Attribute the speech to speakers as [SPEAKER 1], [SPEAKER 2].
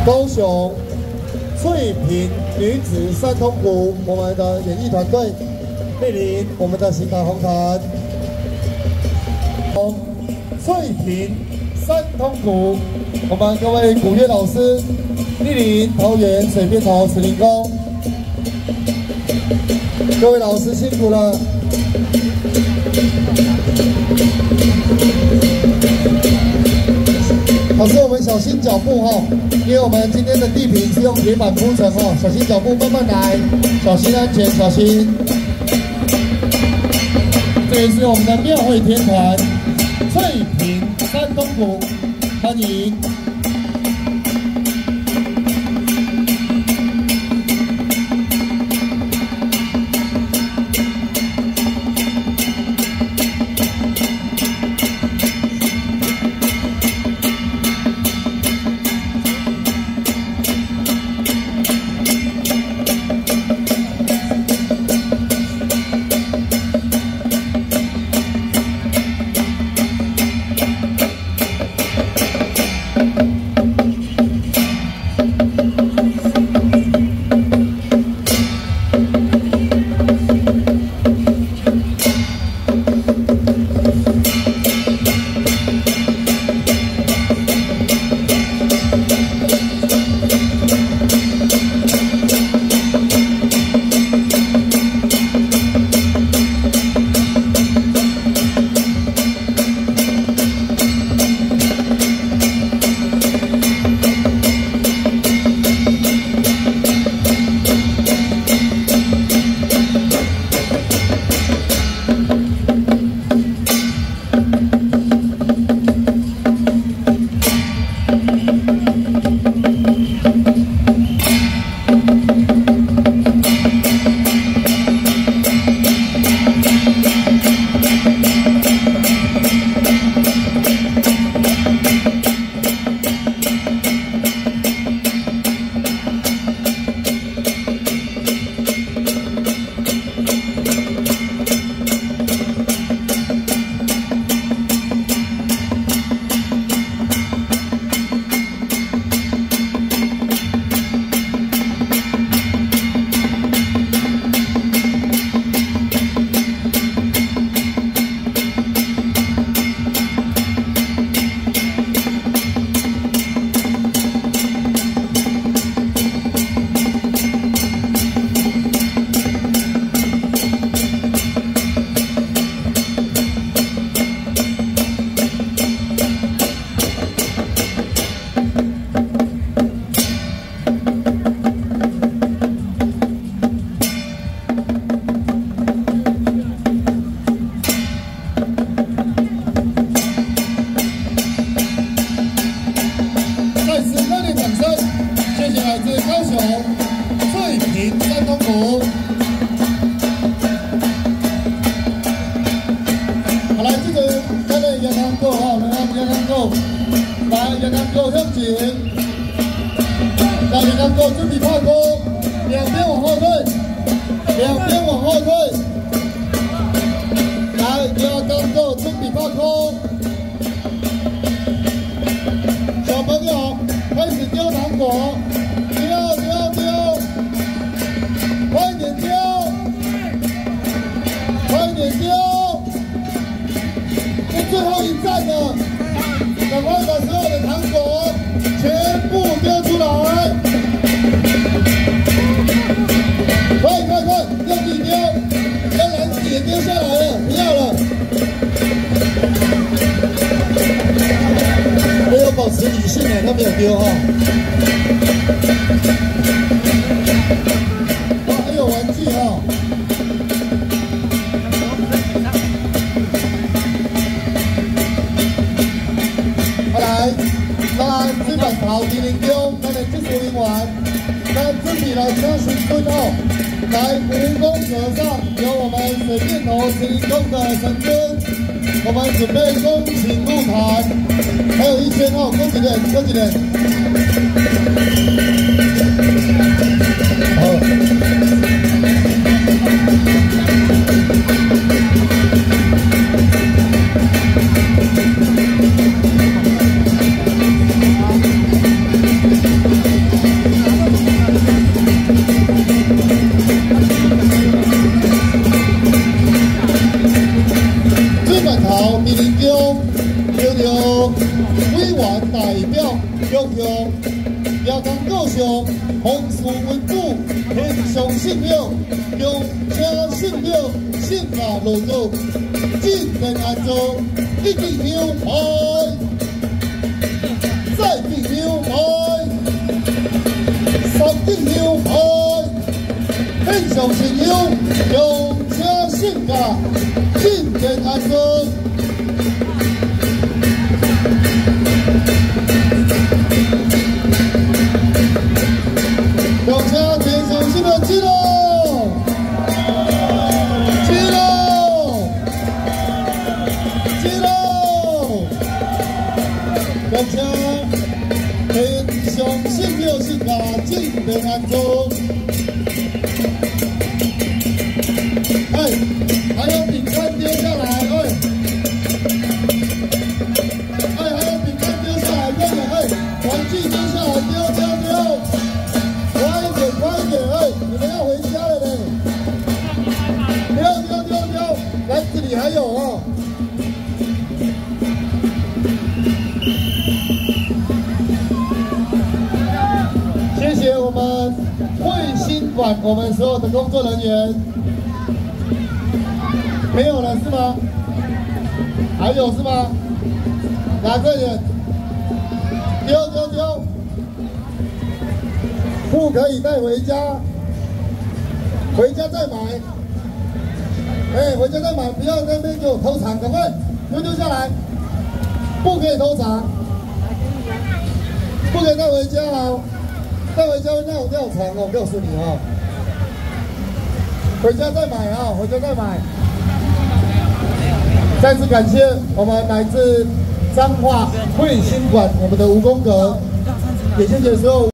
[SPEAKER 1] 高雄翠屏女子三通鼓，我们的演艺团队莅临我们的行港红毯。翠屏三通鼓，我们各位鼓乐老师莅临桃园水边头慈灵宫，各位老师辛苦了。 老师，我们小心脚步哈，因为我们今天的地坪是用铁板铺成哈，小心脚步，慢慢来，小心安全，小心。这也是我们的庙会天团翠屏三通鼓，欢迎。
[SPEAKER 2] 好。
[SPEAKER 1] 也讲各项风俗文故、天上信仰、用车信仰、信雅路路，进平安做，一定要买，再定要买，三定要买，天上信仰、用车信雅，进平安做。 用车天上信仰记喽，记喽，记喽！用车天上信仰信雅进平安中。哎，还有饼干丢下来，哎，哎，还有饼干丢下来，对不对？玩具丢下来，丢。 快一点，哎，你们要回家了呢！丢，篮子里还有哦。谢谢我们慧心馆我们所有的工作人员。没有了是吗？还有是吗？拿这点，丢。 不可以带回家，回家再买。哎，回家再买，不要在那边给我偷藏，赶快丢下来，不可以偷藏，不可以带回家哦，带回家会让我尿床哦，我告诉你哦。回家再买啊，回家再买。再次感谢我们来自彰化慧心馆我们的吴公阁，也谢谢所有。